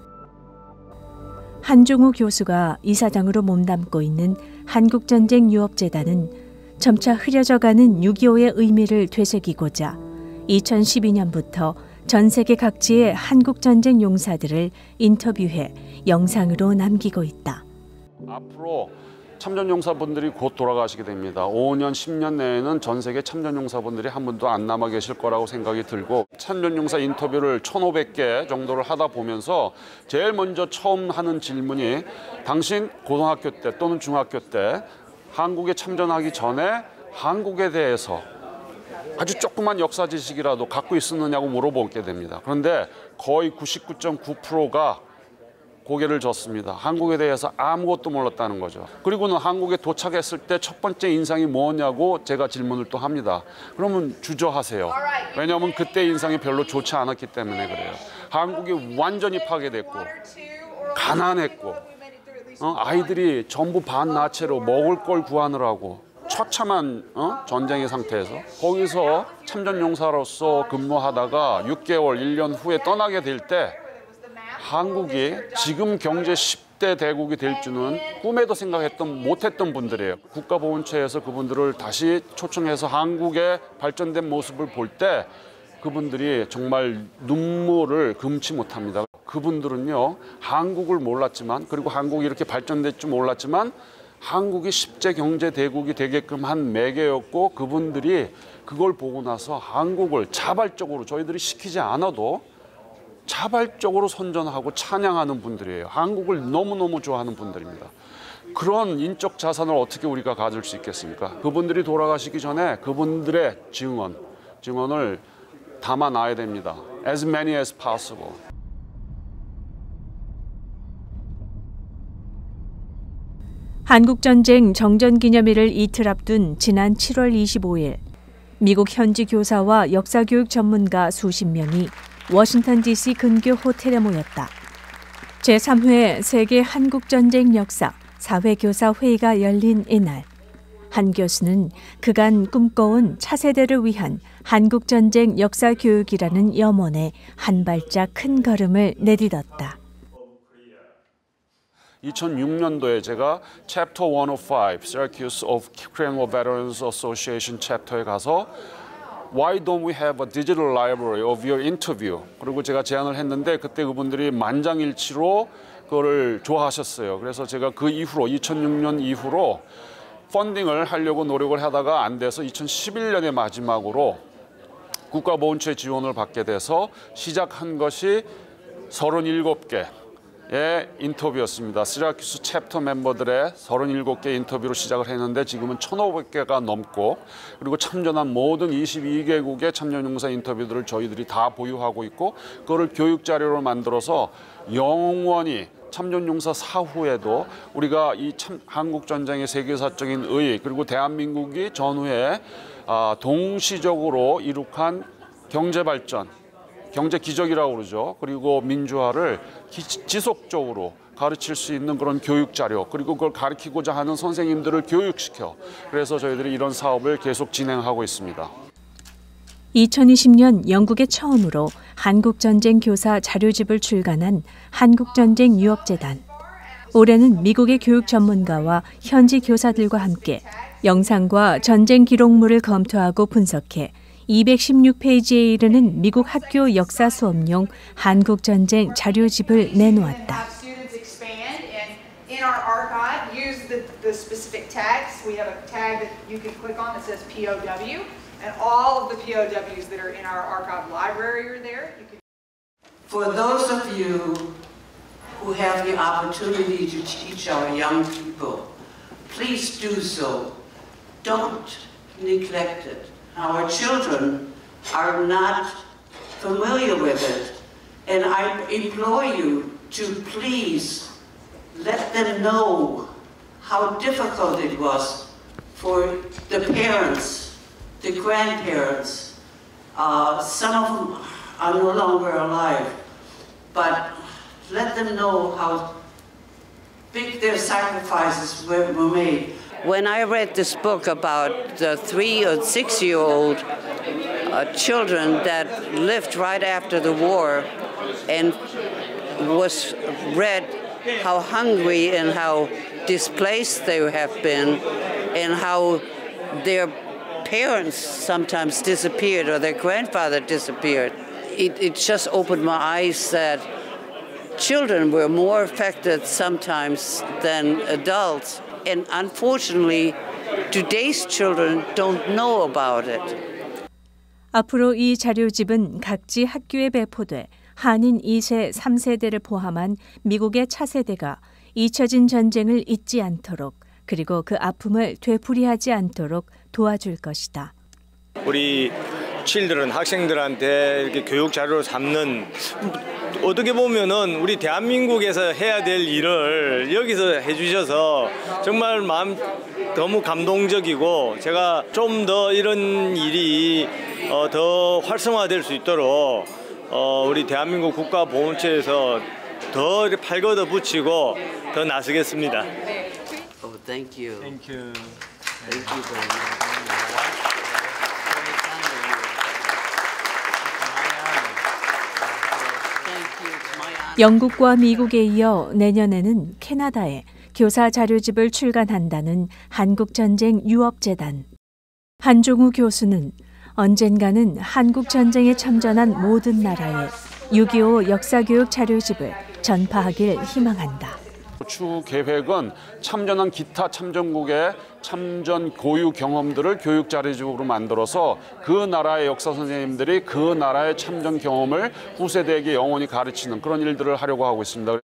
한종우 교수가 이사장으로 몸담고 있는 한국전쟁 유업재단은 점차 흐려져가는 육이오의 의미를 되새기고자 이천십이 년부터 전 세계 각지의 한국전쟁 용사들을 인터뷰해 영상으로 남기고 있다. 앞으로 참전용사분들이 곧 돌아가시게 됩니다. 오 년, 십 년 내에는 전 세계 참전용사분들이 한 분도 안 남아 계실 거라고 생각이 들고, 참전용사 인터뷰를 천오백 개 정도를 하다 보면서 제일 먼저 처음 하는 질문이 당신 고등학교 때 또는 중학교 때 한국에 참전하기 전에 한국에 대해서 아주 조그만 역사 지식이라도 갖고 있었느냐고 물어보게 됩니다. 그런데 거의 구십구 점 구 퍼센트가 고개를 졌습니다. 한국에 대해서 아무것도 몰랐다는 거죠. 그리고는 한국에 도착했을 때 첫 번째 인상이 뭐냐고 제가 질문을 또 합니다. 그러면 주저하세요. 왜냐하면 그때 인상이 별로 좋지 않았기 때문에 그래요. 한국이 완전히 파괴됐고 가난했고 어? 아이들이 전부 반나체로 먹을 걸 구하느라고 처참한 어? 전쟁의 상태에서 거기서 참전용사로서 근무하다가 육 개월, 일 년 후에 떠나게 될 때 한국이 지금 경제 십 대 대국이 될 줄은 꿈에도 생각했던 못했던 분들이에요. 국가보훈처에서 그분들을 다시 초청해서 한국의 발전된 모습을 볼 때 그분들이 정말 눈물을 금치 못합니다. 그분들은요, 한국을 몰랐지만 그리고 한국이 이렇게 발전될 줄 몰랐지만 한국이 십 대 경제 대국이 되게끔 한 매개였고 그분들이 그걸 보고 나서 한국을 자발적으로 저희들이 시키지 않아도 자발적으로 선전하고 찬양하는 분들이에요. 한국을 너무너무 좋아하는 분들입니다. 그런 인적 자산을 어떻게 우리가 가질 수 있겠습니까? 그분들이 돌아가시기 전에 그분들의 증언, 증언을 담아놔야 됩니다. As many as possible. 한국전쟁 정전기념일을 이틀 앞둔 지난 칠월 이십오일 미국 현지 교사와 역사교육 전문가 수십 명이 워싱턴 디씨 근교 호텔에 모였다. 제삼 회 세계 한국전쟁 역사 사회교사 회의가 열린 이날 한 교수는 그간 꿈꿔온 차세대를 위한 한국전쟁 역사교육이라는 염원에 한 발짝 큰 걸음을 내딛었다. 이천육 년도에 제가 챕터 백오 Syracuse of Korean War Veterans Association 챕터에 가서 Why don't we have a digital library of your interview? 그리고 제가 제안을 했는데 그때 그분들이 만장일치로 그거를 좋아하셨어요. 그래서 제가 그 이후로 이천육 년 이후로 펀딩을 하려고 노력을 하다가 안 돼서 이천십일 년의 마지막으로 국가보훈처의 지원을 받게 돼서 시작한 것이 서른일곱 개의 인터뷰였습니다. 시라큐스 챕터 멤버들의 서른일곱 개 인터뷰로 시작을 했는데 지금은 천오백 개가 넘고 그리고 참전한 모든 이십이 개국의 참전용사 인터뷰들을 저희들이 다 보유하고 있고 그거를 교육자료로 만들어서 영원히 참전용사 사후에도 우리가 이 참, 한국전쟁의 세계사적인 의의 그리고 대한민국이 전후에 아, 동시적으로 이룩한 경제발전 경제 기적이라고 그러죠. 그리고 민주화를 기, 지속적으로 가르칠 수 있는 그런 교육 자료 그리고 그걸 가르치고자 하는 선생님들을 교육시켜 그래서 저희들이 이런 사업을 계속 진행하고 있습니다. 이천이십 년 영국에 처음으로 한국전쟁 교사 자료집을 출간한 한국전쟁 유업재단. 올해는 미국의 교육 전문가와 현지 교사들과 함께 영상과 전쟁 기록물을 검토하고 분석해 이백십육 페이지에 이르는 미국 학교 역사 수업용 한국전쟁 자료집을 내놓았다. In our archive, use the, the specific tags. We have a tag that you can click on that says P O W, and all of the P O Ws that are in our archive library are there. You can... For those of you who have the opportunity to teach our young people, please do so. Don't neglect it. Our children are not familiar with it, and I implore you to please let them know how difficult it was for the parents, the grandparents. Uh, some of them are no longer alive, but let them know how big their sacrifices were, were made. When I read this book about the three or six-year-old uh, children that lived right after the war and was read how hungry and how displaced they have been and how their parents sometimes disappeared or their grandfather disappeared. It, it just opened my eyes that children were more affected sometimes than adults. And unfortunately, today's children don't know about it. 앞으로 이 자료집은 각지 학교에 배포돼 한인 이 세, 삼 세대를 포함한 미국의 차세대가 잊혀진 전쟁을 잊지 않도록 그리고 그 아픔을 되풀이하지 않도록 도와줄 것이다. 우리 칠들은 학생들한테 이렇게 교육 자료로 삼는, 어떻게 보면은 우리 대한민국에서 해야 될 일을 여기서 해주셔서 정말 마음 너무 감동적이고, 제가 좀 더 이런 일이 어, 더 활성화될 수 있도록 어, 우리 대한민국 국가보훈처에서 더 이렇게 팔 걷어 붙이고 더 나서겠습니다. Oh, thank you. Thank you. Thank you very much. 영국과 미국에 이어 내년에는 캐나다에 교사 자료집을 출간한다는 한국전쟁 유업재단. 한종우 교수는 언젠가는 한국전쟁에 참전한 모든 나라에 육이오 역사교육 자료집을 전파하길 희망한다. 추후 계획은 참전한 기타 참전국의 참전 고유 경험들을 교육 자료집으로 만들어서 그 나라의 역사 선생님들이 그 나라의 참전 경험을 후세대에게 영원히 가르치는 그런 일들을 하려고 하고 있습니다.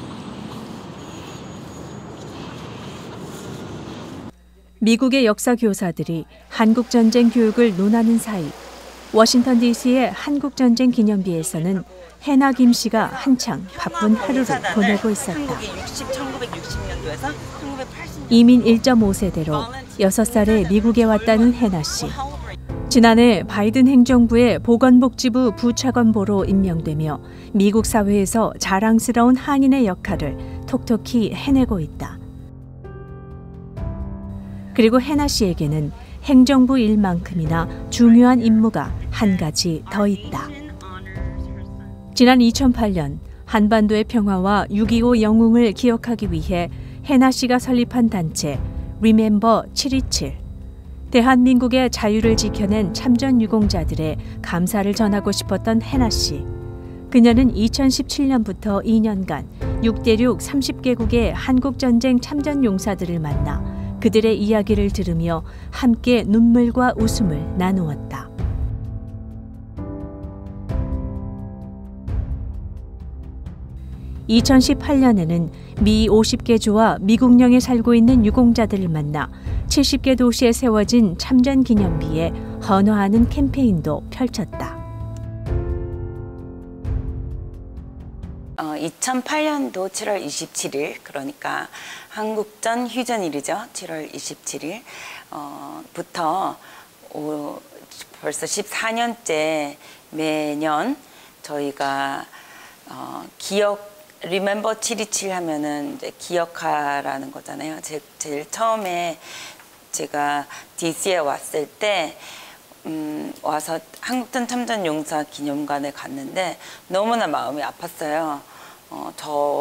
미국의 역사 교사들이 한국전쟁 교육을 논하는 사이 워싱턴 디씨의 한국전쟁 기념비에서는 해나 김 씨가 한창 바쁜 하루를 보내고 있었다. 천구백육십 년도에서 천구백팔십 년 이민 일 점 오 세대로 여섯 살에 미국에 왔다는 해나 씨. 지난해 바이든 행정부의 보건복지부 부차관보로 임명되며 미국 사회에서 자랑스러운 한인의 역할을 톡톡히 해내고 있다. 그리고 해나 씨에게는 행정부 일만큼이나 중요한 임무가 한 가지 더 있다. 지난 이천팔 년 한반도의 평화와 육이오 영웅을 기억하기 위해 해나 씨가 설립한 단체 Remember 칠이칠. 대한민국의 자유를 지켜낸 참전 유공자들의 감사를 전하고 싶었던 해나 씨. 그녀는 이천십칠 년부터 이 년간 육 대륙 삼십 개국의 한국전쟁 참전 용사들을 만나 그들의 이야기를 들으며 함께 눈물과 웃음을 나누었다. 이천십팔 년에는 미 오십 개 주와 미국령에 살고 있는 유공자들을 만나 칠십 개 도시에 세워진 참전 기념비에 헌화하는 캠페인도 펼쳤다. 어, 이천팔 년도 칠월 이십칠일, 그러니까 한국전 휴전일이죠. 칠월 이십칠일 어, 부터 오, 벌써 십사 년째 매년 저희가 어, 기억 리멤버 칠이칠 하면은 이제 기억하라는 거잖아요. 제, 제일 처음에 제가 디씨에 왔을 때 음, 와서 한국전 참전 용사 기념관에 갔는데 너무나 마음이 아팠어요. 어,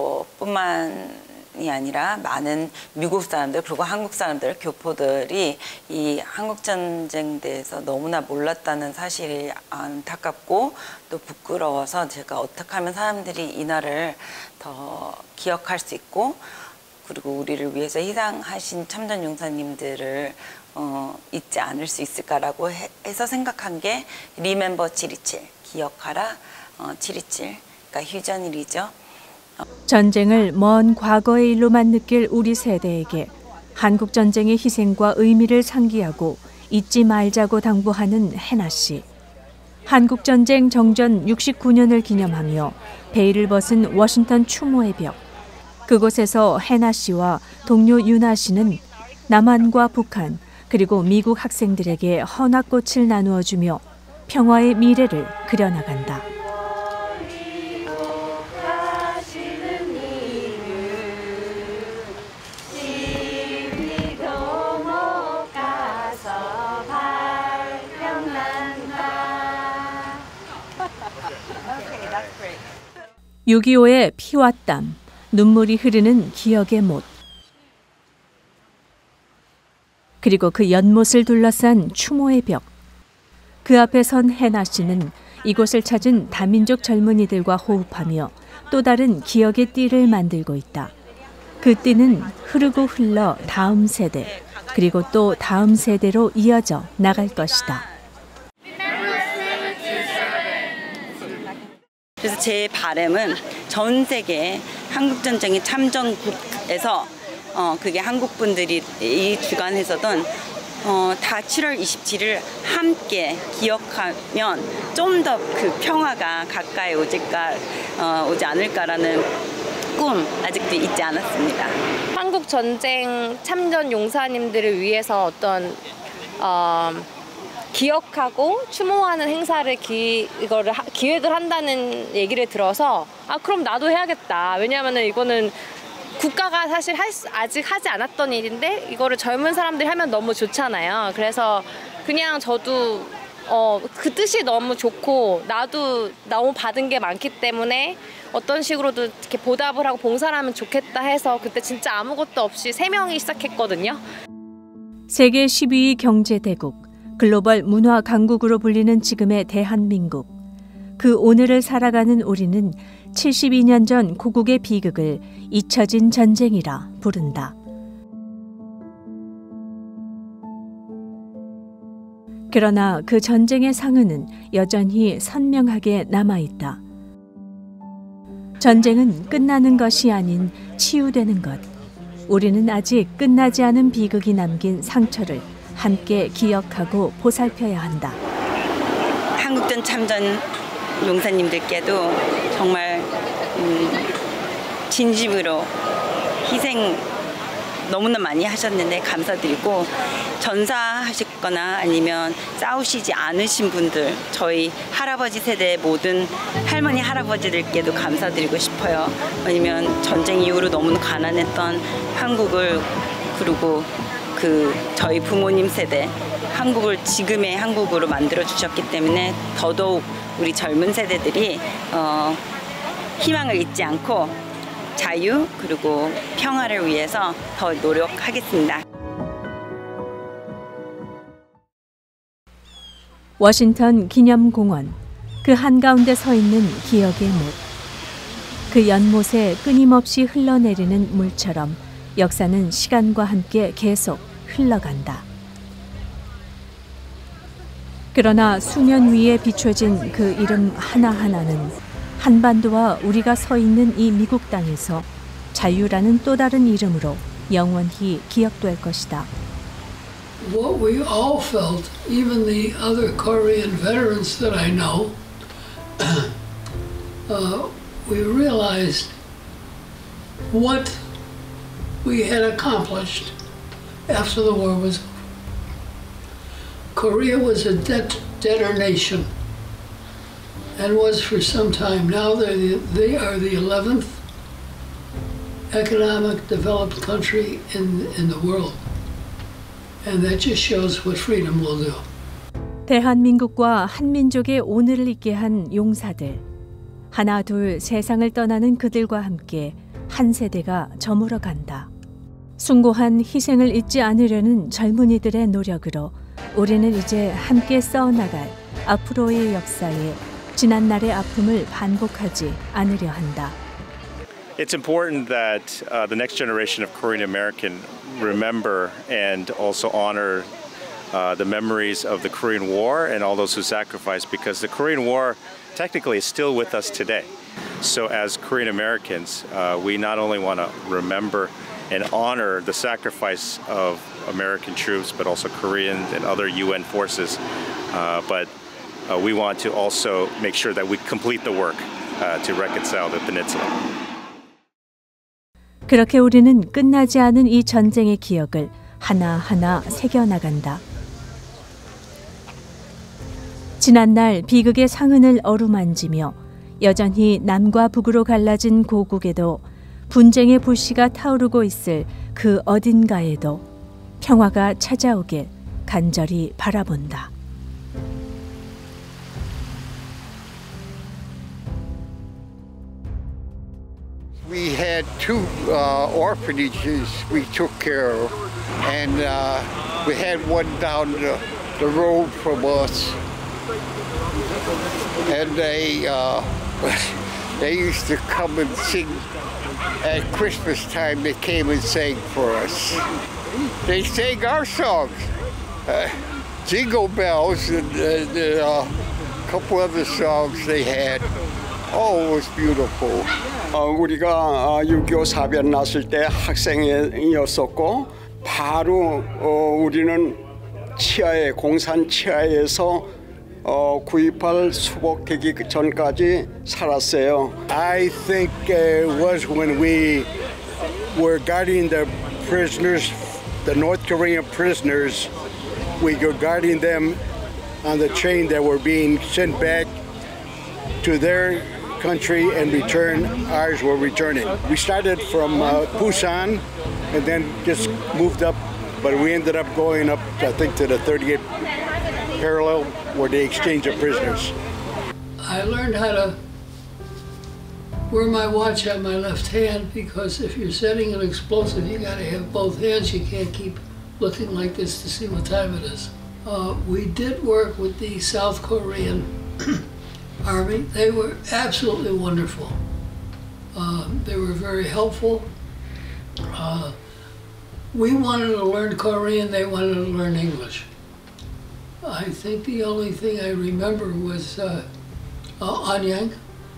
저뿐만이 아니라 많은 미국 사람들 그리고 한국 사람들, 교포들이 이 한국전쟁에 대해서 너무나 몰랐다는 사실이 안타깝고 또 부끄러워서 제가 어떻게 하면 사람들이 이 날을 더 기억할 수 있고 그리고 우리를 위해서 희생하신 참전 용사님들을 어, 잊지 않을 수 있을까라고 해, 해서 생각한 게 리멤버 칠이칠, 기억하라 어, 칠이칠, 그러니까 휴전일이죠. 전쟁을 먼 과거의 일로만 느낄 우리 세대에게 한국전쟁의 희생과 의미를 상기하고 잊지 말자고 당부하는 해나 씨. 한국전쟁 정전 육십구 년을 기념하며 베일을 벗은 워싱턴 추모의 벽. 그곳에서 해나 씨와 동료 유나 씨는 남한과 북한 그리고 미국 학생들에게 헌화꽃을 나누어주며 평화의 미래를 그려나간다. 육이오의 피와 땀, 눈물이 흐르는 기억의 못. 그리고 그 연못을 둘러싼 추모의 벽. 그 앞에 선 해나 씨는 이곳을 찾은 다민족 젊은이들과 호흡하며 또 다른 기억의 띠를 만들고 있다. 그 띠는 흐르고 흘러 다음 세대, 그리고 또 다음 세대로 이어져 나갈 것이다. 그래서 제 바람은 전 세계 한국전쟁의 참전국에서 어, 그게 한국 분들이 이 주관에서든 어, 다 칠월 이십칠일 함께 기억하면 좀 더 그 평화가 가까이 오질까, 어, 오지 않을까라는 꿈 아직도 잊지 않았습니다. 한국 전쟁 참전 용사님들을 위해서 어떤 어, 기억하고 추모하는 행사를 기, 이거를 하, 기획을 한다는 얘기를 들어서 아 그럼 나도 해야겠다. 왜냐하면은 이거는 국가가 사실 할 수, 아직 하지 않았던 일인데 이거를 젊은 사람들이 하면 너무 좋잖아요. 그래서 그냥 저도 어, 그 뜻이 너무 좋고 나도 너무 받은 게 많기 때문에 어떤 식으로도 이렇게 보답을 하고 봉사를 하면 좋겠다 해서 그때 진짜 아무것도 없이 세 명이 시작했거든요. 세계 십이 위 경제대국, 글로벌 문화 강국으로 불리는 지금의 대한민국. 그 오늘을 살아가는 우리는 칠십이 년 전 고국의 비극을 잊혀진 전쟁이라 부른다. 그러나 그 전쟁의 상흔은 여전히 선명하게 남아있다. 전쟁은 끝나는 것이 아닌 치유되는 것. 우리는 아직 끝나지 않은 비극이 남긴 상처를 함께 기억하고 보살펴야 한다. 한국전 참전 용사님들께도 정말 음, 진심으로 희생 너무나 많이 하셨는데 감사드리고 전사하셨거나 아니면 싸우시지 않으신 분들 저희 할아버지 세대의 모든 할머니 할아버지들께도 감사드리고 싶어요. 왜냐면 전쟁 이후로 너무나 가난했던 한국을 그리고 그 저희 부모님 세대 한국을 지금의 한국으로 만들어 주셨기 때문에 더더욱 우리 젊은 세대들이 어, 희망을 잊지 않고 자유 그리고 평화를 위해서 더 노력하겠습니다. 워싱턴 기념공원, 그 한가운데 서 있는 기억의 못. 그 연못에 끊임없이 흘러내리는 물처럼 역사는 시간과 함께 계속 흘러간다. 그러나 수면 위에 비춰진 그 이름 하나하나는 한반도와 우리가 서 있는 이 미국 땅에서 자유라는 또 다른 이름으로 영원히 기억될 것이다. What we all felt, even the other Korean veterans that I know, uh, we realized what we had accomplished after the war was over. Korea was a debt, debtor nation and was for some time. Now the, they are the eleventh economic developed country in, in the world. And that just shows what freedom will do. 대한민국과 한민족의 오늘을 있게 한 용사들. 하나 둘 세상을 떠나는 그들과 함께 한 세대가 저물어 간다. 숭고한 희생을 잊지 않으려는 젊은이들의 노력으로 우리는 이제 함께 써나갈 앞으로의 역사에 지난날의 아픔을 반복하지 않으려 한다. It's important that uh, the next generation of Korean American remember and also honor uh, the memories of the Korean War and all those who sacrificed, because the Korean War technically is still with us today. So as Korean Americans, uh, we not only want to remember and honor the sacrifice of American troops, but also Koreans and other U N forces, uh, but uh, we want to also make sure that we complete the work uh, to reconcile the peninsula. 그렇게 우리는 끝나지 않은 이 전쟁의 기억을 하나하나 새겨나간다. 지난날 비극의 상흔을 어루만지며 여전히 남과 북으로 갈라진 고국에도 분쟁의 불씨가 타오르고 있을 그 어딘가에도 평화가 찾아오길 간절히 바라본다. We had two uh, orphanages we took care of, and uh, we had one down the, the road from us. And they uh, they used to come and sing at Christmas time. They came and sang for us. They sang our songs, uh, Jingle Bells, and, and uh, a couple other songs they had. Oh, it was beautiful. 어, 우리가 육이오 사변 났을 때 학생이었었고 바로 어, 우리는 치하에 공산 치하에서 어, 구이팔 수복되기 전까지 살았어요. I think uh, it was when we were guarding the prisoners, the North Korean prisoners. We were guarding them on the train that were being sent back to their country and return. Ours were returning. We started from uh, Busan and then just moved up, but we ended up going up, I think, to the thirty-eighth parallel where they exchange the prisoners. I learned how to wear my watch on my left hand because if you're setting an explosive, you got to have both hands. You can't keep looking like this to see what time it is. Uh, we did work with the South Korean Army. They were absolutely wonderful. Uh, they were very helpful. Uh, we wanted to learn Korean, they wanted to learn English. I think the only thing I remember was uh, uh, Anyang.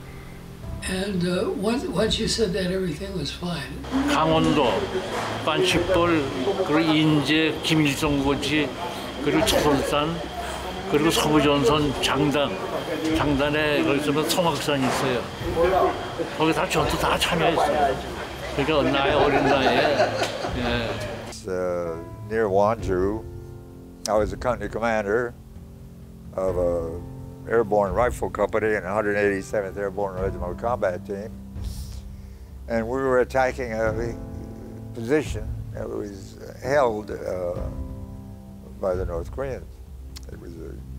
And uh, once, once you said that, everything was fine. 강원도, 반칡볼, 그리고 인제, 김일성고지, 그리고 초선산, 그리고 서부전선 장단, 장단에 거기서 성악산이 있어요. 거기 다 전투 다 참여했어요. 그러니까 나의 어린 나이에. 예. Uh, near Wonju, I was a company commander of a airborne rifle company in one hundred eighty-seventh Airborne Regimental Combat Team, and we were attacking a position that was held uh, by the North Koreans. It was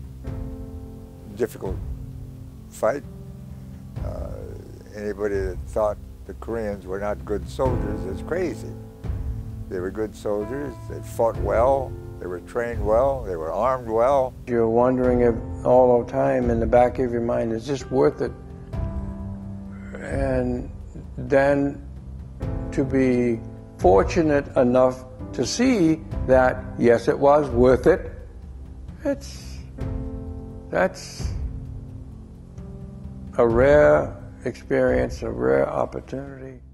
a difficult fight. Uh, anybody that thought the Koreans were not good soldiers is crazy. They were good soldiers, they fought well, they were trained well, they were armed well. You're wondering if all the time in the back of your mind, is this worth it? And then to be fortunate enough to see that, yes, it was worth it, it's, that's a rare experience, a rare opportunity.